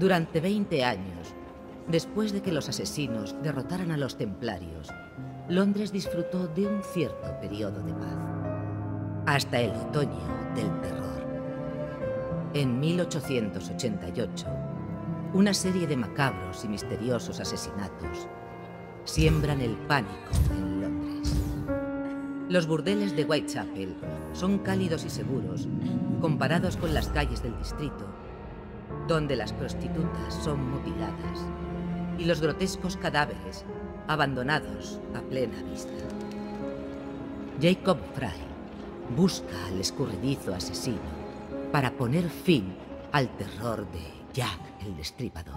Durante 20 años, después de que los asesinos derrotaran a los templarios, Londres disfrutó de un cierto periodo de paz. Hasta el otoño del terror. En 1888, una serie de macabros y misteriosos asesinatos siembran el pánico en Londres. Los burdeles de Whitechapel son cálidos y seguros comparados con las calles del distrito, donde las prostitutas son mutiladas y los grotescos cadáveres abandonados a plena vista. Jacob Frye busca al escurridizo asesino para poner fin al terror de Jack el Destripador.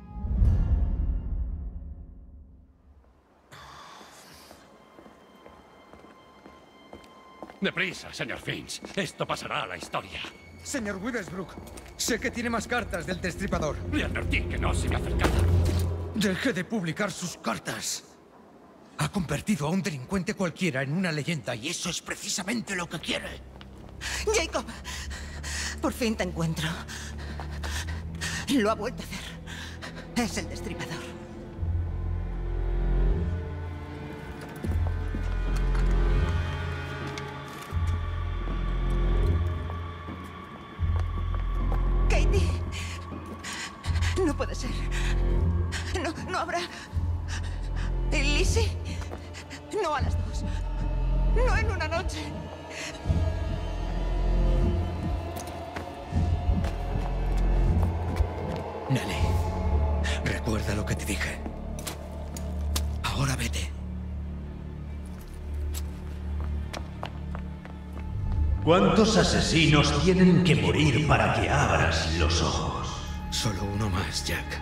Deprisa, señor Finch. Esto pasará a la historia. Señor Witherspoon, sé que tiene más cartas del Destripador. Le advertí que no se me acercara. Deje de publicar sus cartas. Ha convertido a un delincuente cualquiera en una leyenda y eso es precisamente lo que quiere. Jacob, por fin te encuentro. Lo ha vuelto a hacer. Es el Destripador. Katie. No puede ser. No habrá... ¿Y Lizzie? No a las 2. No en una noche. Nelly, recuerda lo que te dije. Ahora vete. ¿Cuántos asesinos tienen que morir para que abras los ojos? Solo uno más, Jack.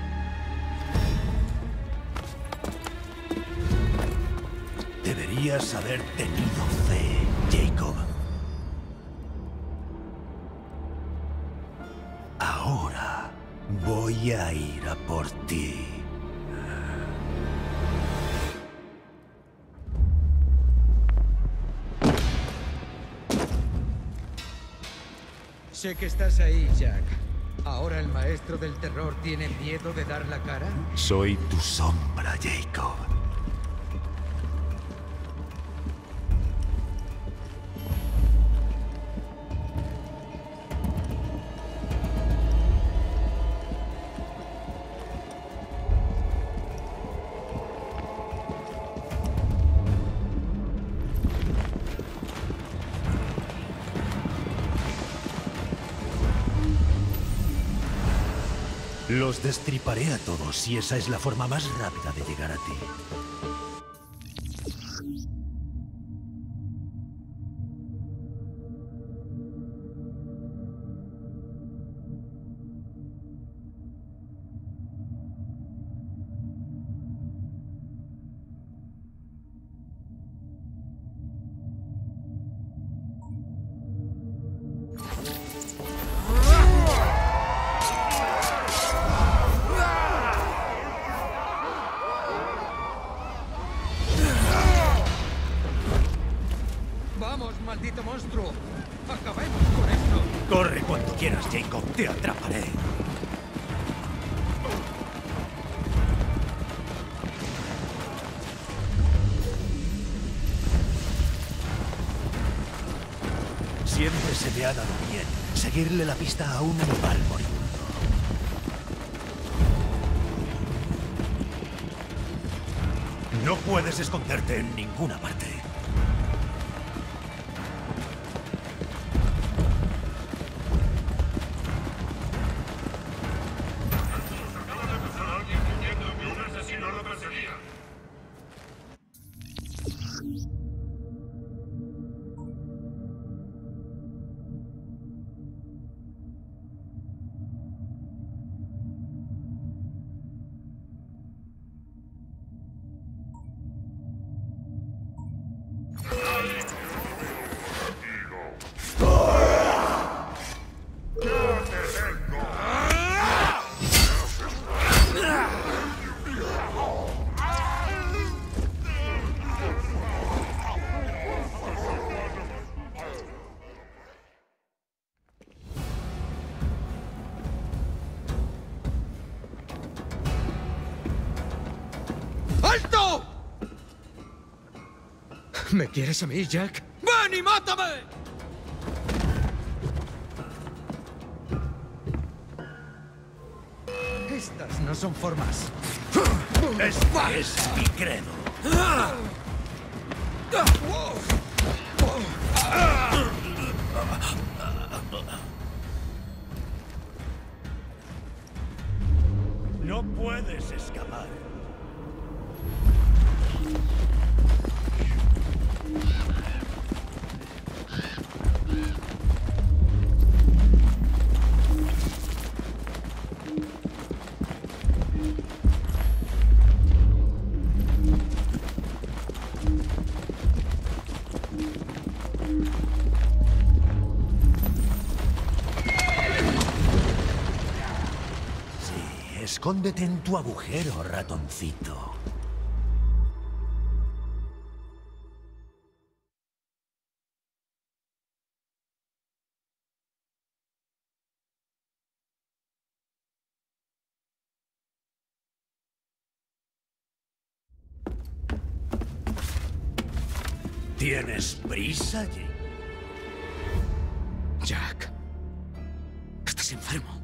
Deberías haber tenido fe, Jacob. Ahora voy a ir a por ti. Sé que estás ahí, Jack. ¿Ahora el maestro del terror tiene miedo de dar la cara? Soy tu sombra, Jacob. Los destriparé a todos y esa es la forma más rápida de llegar a ti. ¡Vamos, maldito monstruo! ¡Acabemos con esto! Corre cuando quieras, Jacob. Te atraparé. Siempre se me ha dado bien seguirle la pista a un animal moribundo. No puedes esconderte en ninguna parte. ¡Alto! ¿Me quieres a mí, Jack? ¡Ven y mátame! Estas no son formas. Este es mi credo. No puedes escapar. Escóndete en tu agujero, ratoncito. ¿Tienes prisa, Jake? Jack, estás enfermo.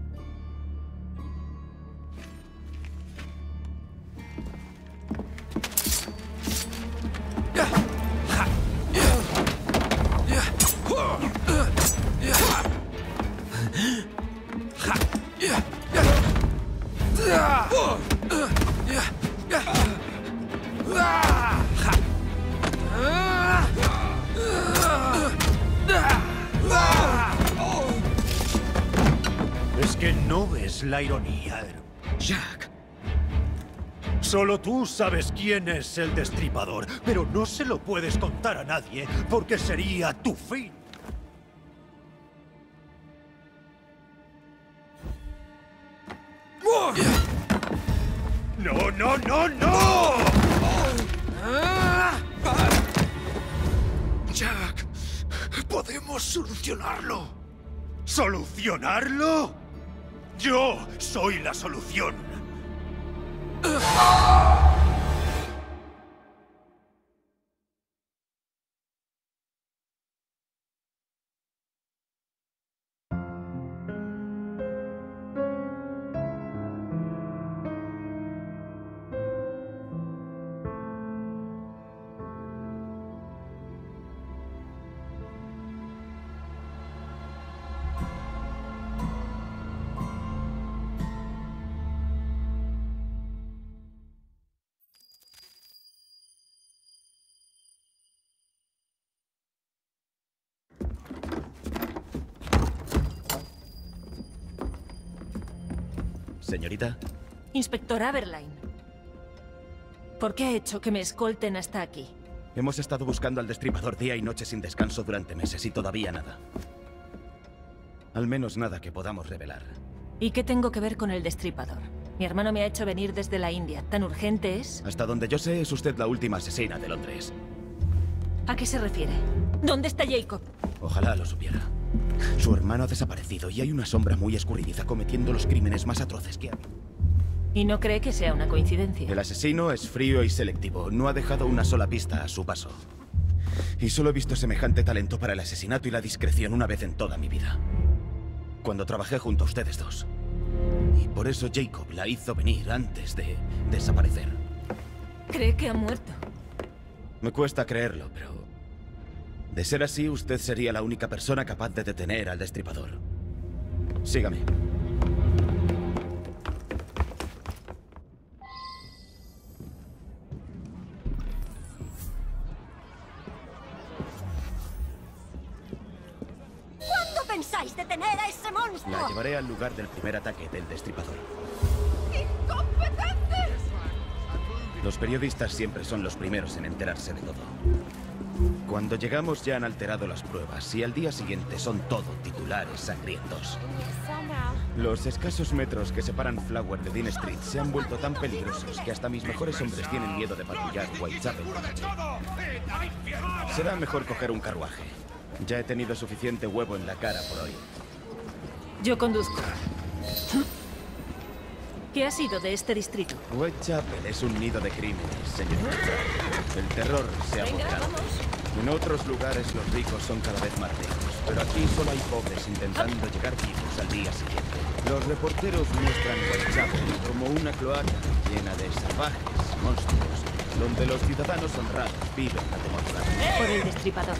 Es que no ves la ironía. Jack. Solo tú sabes quién es el Destripador, pero no se lo puedes contar a nadie porque sería tu fin. ¡No, no, no, no! Jack, podemos solucionarlo. ¿Solucionarlo? Yo soy la solución. Señorita. Inspector Aberline. ¿Por qué ha hecho que me escolten hasta aquí? Hemos estado buscando al Destripador día y noche sin descanso durante meses y todavía nada. Al menos nada que podamos revelar. ¿Y qué tengo que ver con el Destripador? Mi hermano me ha hecho venir desde la India. ¿Tan urgente es? Hasta donde yo sé, es usted la última asesina de Londres. ¿A qué se refiere? ¿Dónde está Jacob? Ojalá lo supiera. Su hermano ha desaparecido y hay una sombra muy escurridiza cometiendo los crímenes más atroces que ha habido. ¿Y no cree que sea una coincidencia? El asesino es frío y selectivo. No ha dejado una sola pista a su paso. Y solo he visto semejante talento para el asesinato y la discreción una vez en toda mi vida. Cuando trabajé junto a ustedes dos. Y por eso Jacob la hizo venir antes de desaparecer. ¿Cree que ha muerto? Me cuesta creerlo, pero... de ser así, usted sería la única persona capaz de detener al Destripador. Sígame. ¿Cuándo pensáis detener a ese monstruo? La llevaré al lugar del primer ataque del Destripador. ¡Incompetentes! Los periodistas siempre son los primeros en enterarse de todo. Cuando llegamos ya han alterado las pruebas y al día siguiente son todo titulares sangrientos. Los escasos metros que separan Flower de Dean Street se han vuelto tan peligrosos que hasta mis mejores hombres tienen miedo de patrullar Whitechapel por la noche. Será mejor coger un carruaje. Ya he tenido suficiente huevo en la cara por hoy. Yo conduzco. ¿Qué ha sido de este distrito? Whitechapel es un nido de crímenes, señorita Fry. El terror se ha Venga, apoderado. vamos. En otros lugares los ricos son cada vez más ricos, pero aquí solo hay pobres intentando llegar vivos al día siguiente. Los reporteros muestran Whitechapel como una cloaca llena de salvajes, monstruos, donde los ciudadanos honrados viven atemorizados. Por el destripador.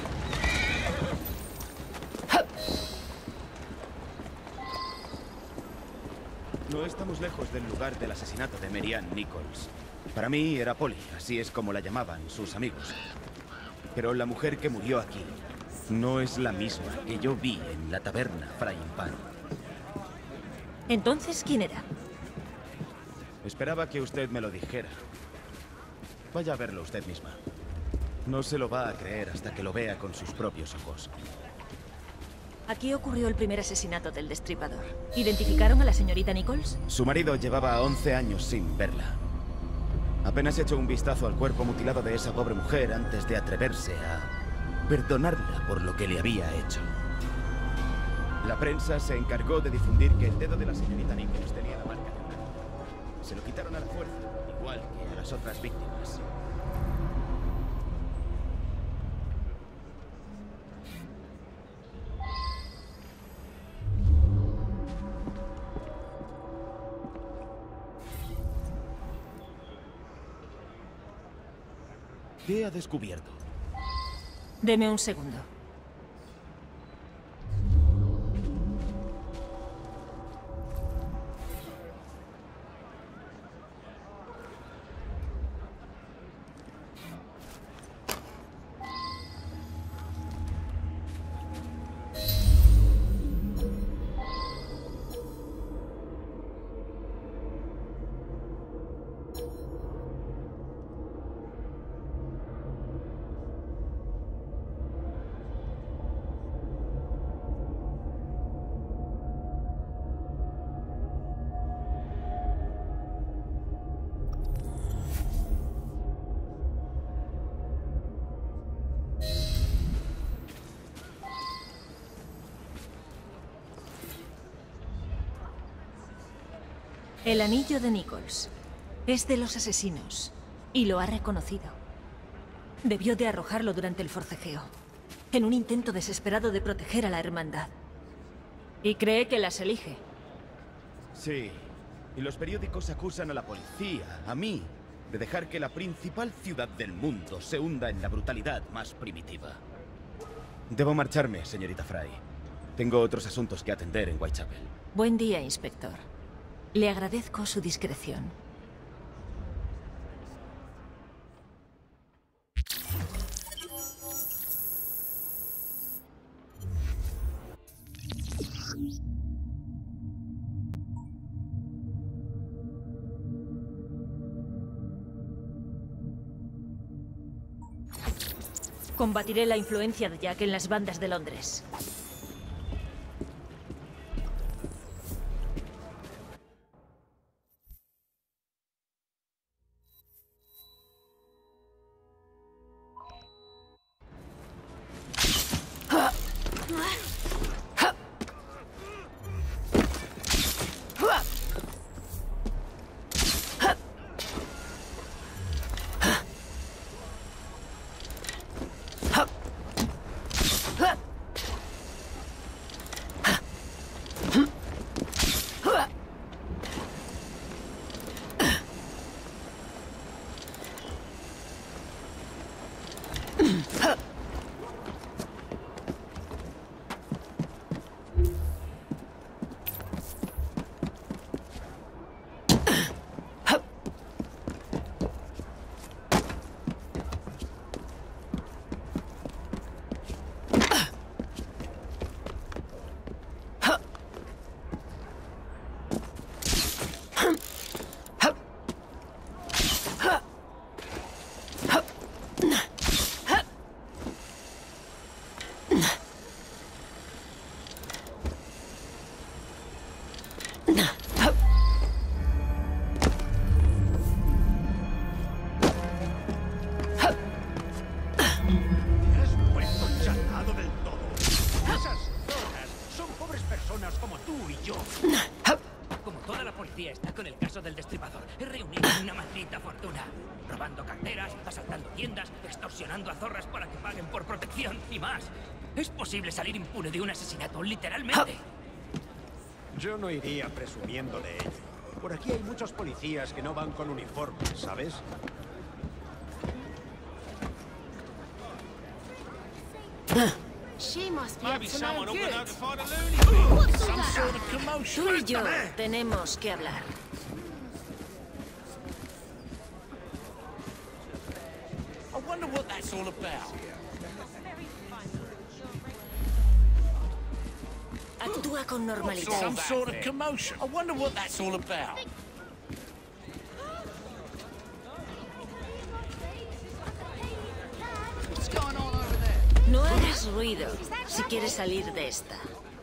No estamos lejos del lugar del asesinato de Mary Ann Nichols. Para mí era Polly, así es como la llamaban sus amigos. Pero la mujer que murió aquí no es la misma que yo vi en la taberna Frying Pan. Entonces, ¿quién era? Esperaba que usted me lo dijera. Vaya a verlo usted misma. No se lo va a creer hasta que lo vea con sus propios ojos. Aquí ocurrió el primer asesinato del destripador. ¿Identificaron a la señorita Nichols? Su marido llevaba 11 años sin verla. Apenas echó un vistazo al cuerpo mutilado de esa pobre mujer antes de atreverse a perdonarla por lo que le había hecho. La prensa se encargó de difundir que el dedo de la señorita Nichols tenía la marca de un arma. Se lo quitaron a la fuerza, igual que a las otras víctimas. ¿Qué ha descubierto? Deme un segundo. El anillo de Nichols. Es de los asesinos. Y lo ha reconocido. Debió de arrojarlo durante el forcejeo. En un intento desesperado de proteger a la hermandad. Y cree que las elige. Sí. Y los periódicos acusan a la policía, a mí, de dejar que la principal ciudad del mundo se hunda en la brutalidad más primitiva. Debo marcharme, señorita Fry. Tengo otros asuntos que atender en Whitechapel. Buen día, inspector. Le agradezco su discreción. Combatiré la influencia de Jack en las bandas de Londres. maldita fortuna. Robando carteras, asaltando tiendas, extorsionando a zorras para que paguen por protección y más. Es posible salir impune de un asesinato, literalmente. Yo no iría presumiendo de ello. Por aquí hay muchos policías que no van con uniforme, ¿sabes? Tú y yo tenemos que hablar. Actúa con normalidad. Some sort of commotion. I wonder what that's all about. What's going on over there? No hagas ruido si quieres salir de esta.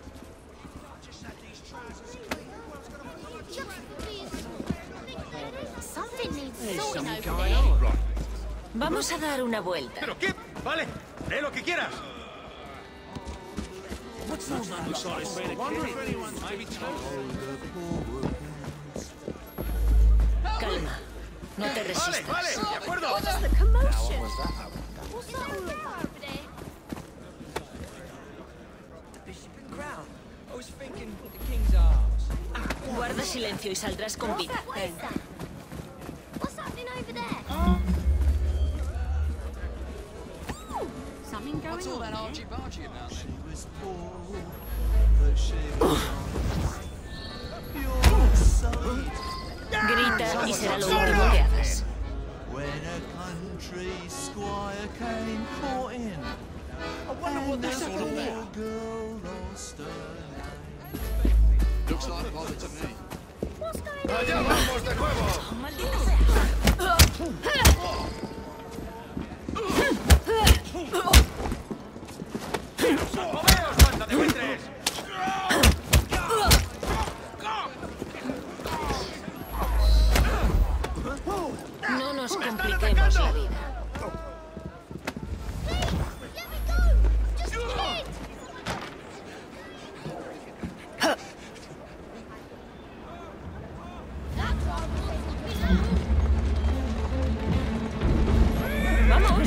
Vamos a dar una vuelta. ¿Pero qué? Vale, lee lo que quieras. What's all that noise? I wonder if anyone's maybe Calma. No te resistas. Vale, de acuerdo. Guarda silencio y saldrás con vida. What's all that archie-barchie about? Grita y será lo último que hagas. I wonder what that's all about. Looks like bother to me. ¡Allá vamos de nuevo! ¡Moveos, banda de buitres! No nos compliquemos la vida. ¡Vamos!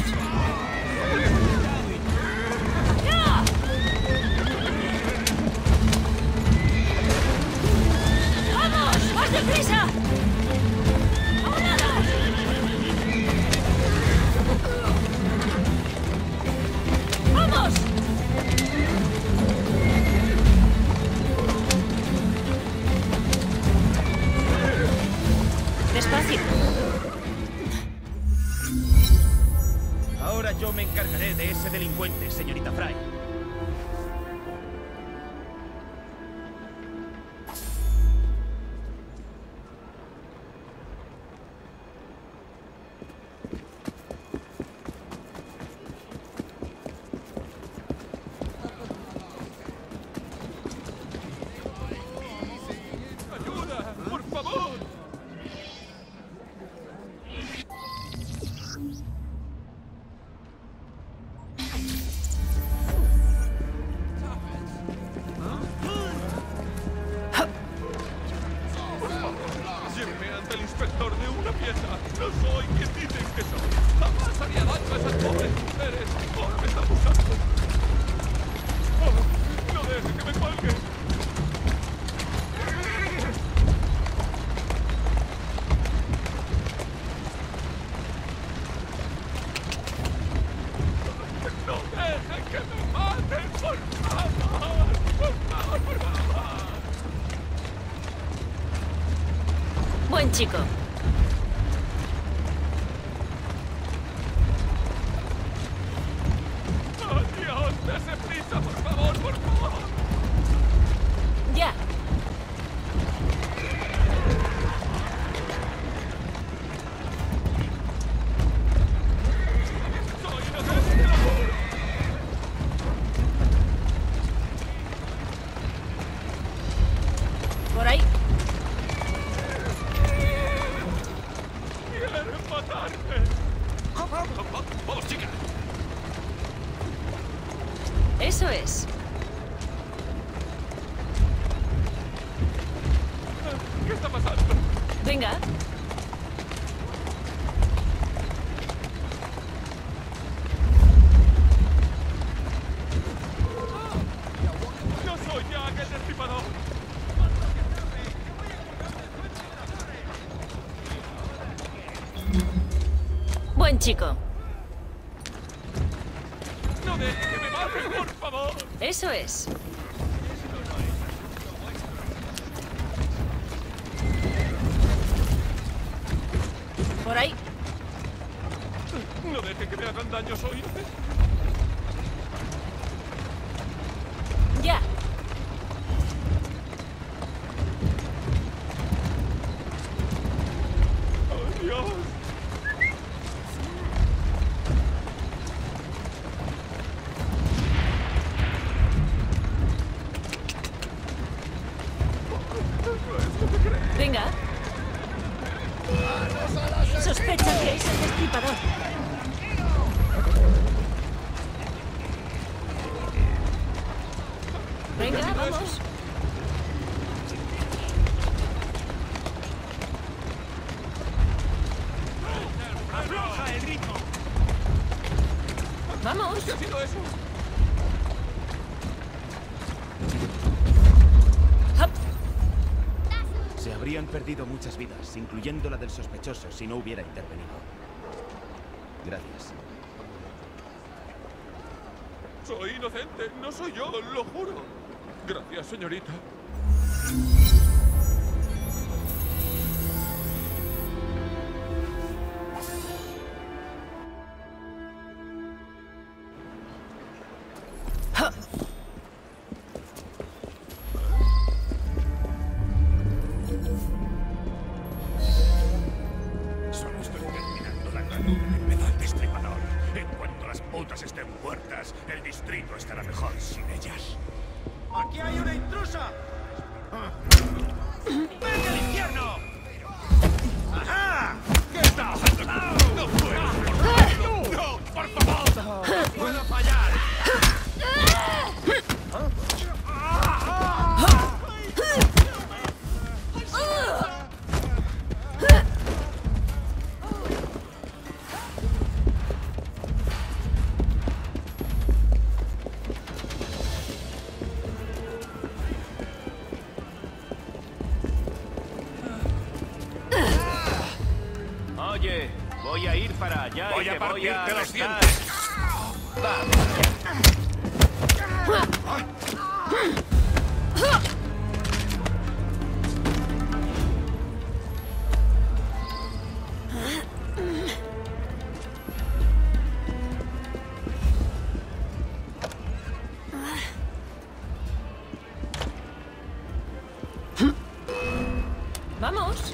¡Vamos! ¡Más deprisa! ¡A un lado! ¡Vamos! Despacio. Ahora yo me encargaré de ese delincuente, señorita Fry. ¡Ayuda! ¡Por favor! Lléveme ante el inspector de una pieza. No soy quien dicen que soy. Jamás haría daño a esas pobres mujeres. Ahora me está abusando. Oh, no deje que me cuelgue. No deje que me maten, por favor. Por favor, por favor. Buen chico. Adiós, dese prisa, por favor, por favor. Ya. Soy inocente, te lo juro. Por ahí. Quieren matarme. Vamos, chica. Eso es. ¿Qué está pasando? Venga. Buen chico. ¡No dejes que me maten, por favor! Eso es. Por ahí. ¡No dejes que me hagan daño, soy inocente! Ya. ¡Oh, Dios! Venga. Sospecha que es el destripador. Venga, vamos. ¡Afloja el ritmo! Vamos. ¿Qué ha sido eso? Hop. Se habrían perdido muchas vidas, incluyendo la del sospechoso, si no hubiera intervenido. Gracias. Soy inocente, no soy yo, lo juro. Gracias, señorita. Solo estoy terminando la ranura. Empezó el destripador. En cuanto las putas estén muertas, el distrito estará mejor sin ellas. ¡Aquí hay una intrusa! ¡Vete al infierno! ¡Ajá! ¿Qué está haciendo? ¡No puedo! ¡No, por favor! ¡No puedo fallar! Oye, voy a ir para allá Voy y a te voy a partirte los arrestar. dientes. Vamos.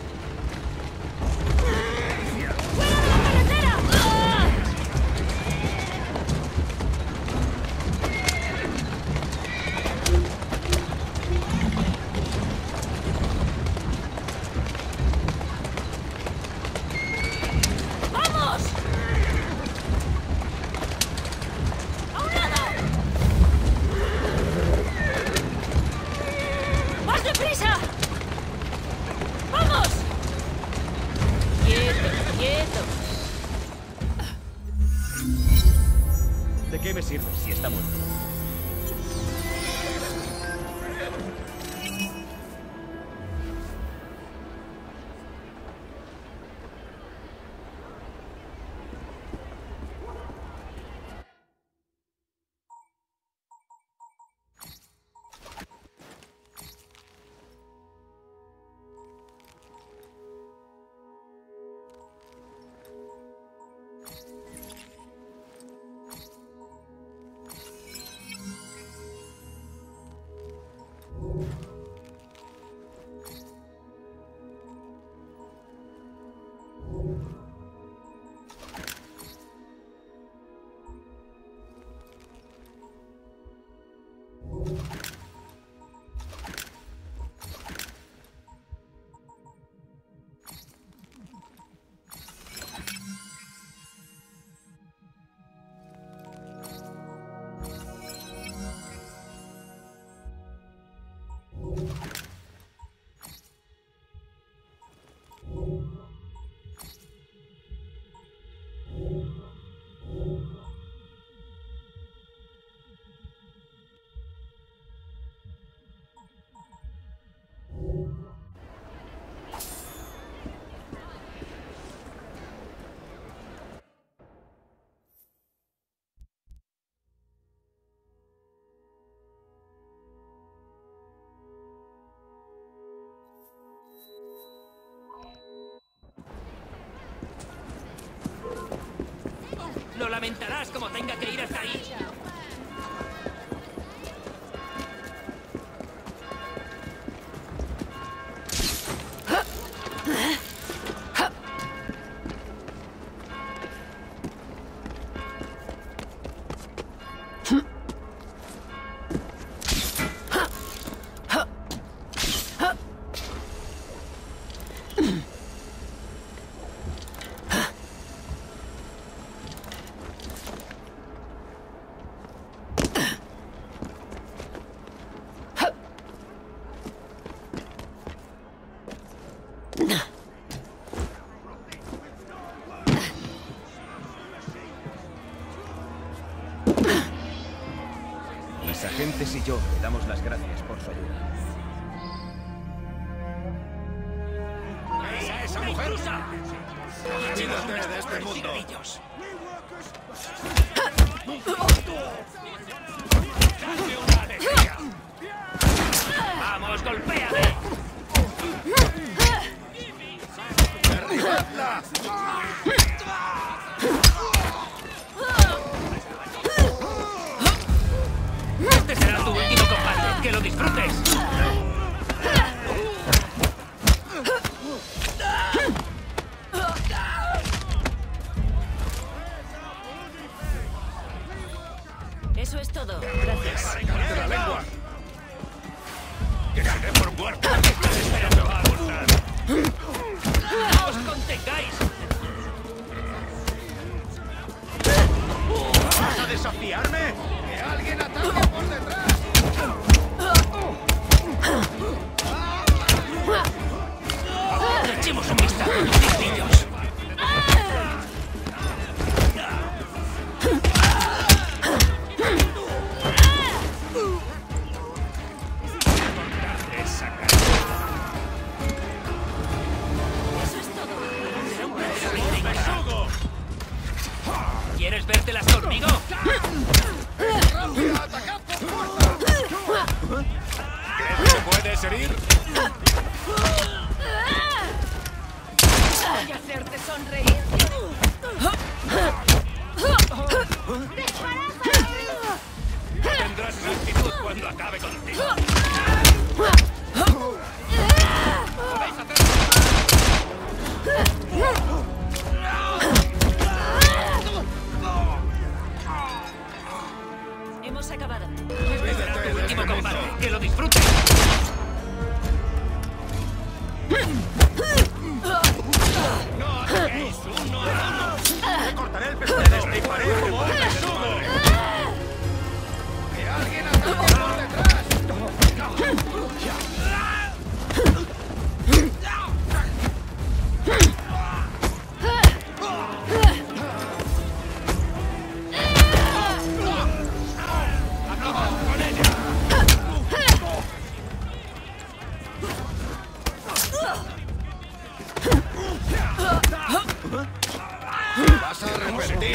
¡Vamos! ¡A un lado! ¡Más deprisa! ¡Vamos! Quieto, quieto. ¿De qué me sirve si está muerto? Lo lamentarás como tenga que ir hasta ahí. Mis agentes y yo le damos las gracias por su ayuda. ¡Esa, esa mujer! ¡Olvídate de este mundo! ¡Dale una alegría! ¡Vamos, golpéame! ¡Derribadla! Este será tu último combate. ¡Que lo disfrutes! Eso es todo. Gracias. ¡Arrancarte la lengua! ¡Que se dé por muerto! ¡Espera, me va a gustar! ¡No os contengáis! ¿Vas a desafiarme? ¡Que alguien ataque por detrás! ¡Echemos un vistazo a tus listillos! Eso es todo. ¿Quieres vértelas conmigo? ¡Rápido, atacad con fuerza! ¿Crees que puedes herir? Voy a hacerte sonreír. Tendrás esa actitud cuando acabe contigo. ¿Podéis hacerlo? Hemos acabado. Este será tu último combate. ¡Que lo disfrutes! ¡No ataquéis uno a uno! ¡Te cortaré el pescuezo! ¡Te destriparé como un besugo! ¡Que alguien ataque por detrás! ¡Acaba con ella! ¡Vas a arrepentir!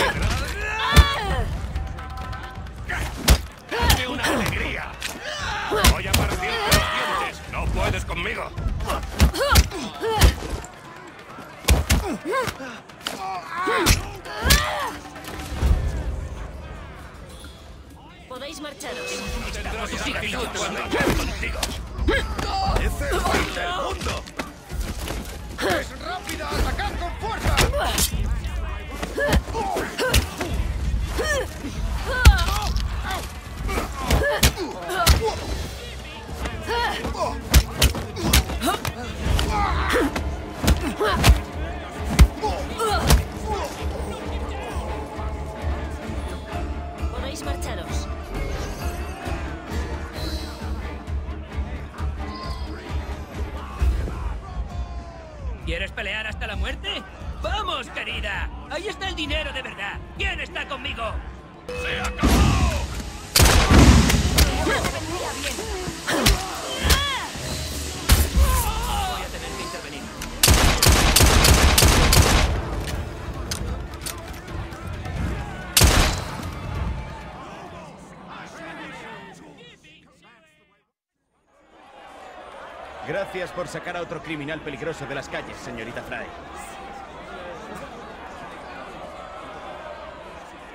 ¡Dame una alegría! ¡Voy a partirte los dientes! ¡No puedes conmigo! Podéis marcharos. Tendrás esa actitud cuando acabe contigo. ¡Es el fin del mundo! ¡Es rápida! ¡Atacad con fuerza! Podéis marcharos. ¿Quieres pelear hasta la muerte? ¡Vamos, querida! ¡Ahí está el dinero de verdad! ¿Quién está conmigo? ¡Se acabó! Voy a tener que intervenir. Gracias por sacar a otro criminal peligroso de las calles, señorita Fry.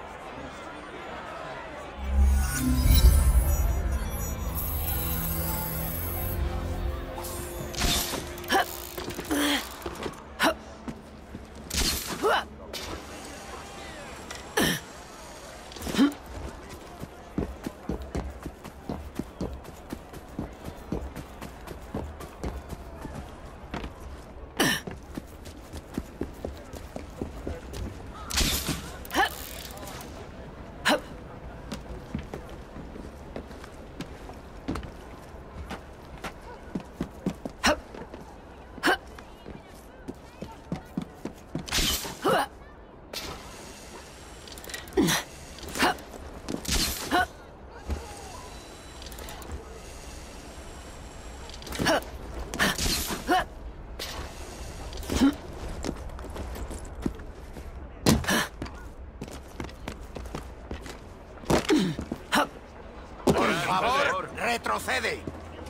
Por favor, retrocede.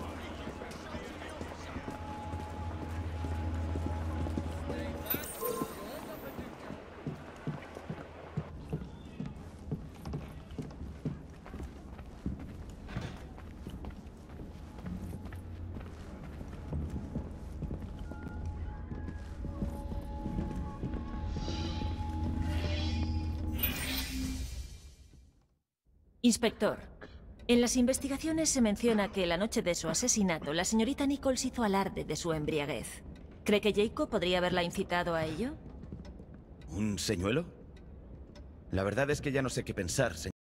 Inspector, en las investigaciones se menciona que la noche de su asesinato, la señorita Nichols hizo alarde de su embriaguez. ¿Cree que Jacob podría haberla incitado a ello? ¿Un señuelo? La verdad es que ya no sé qué pensar, señor.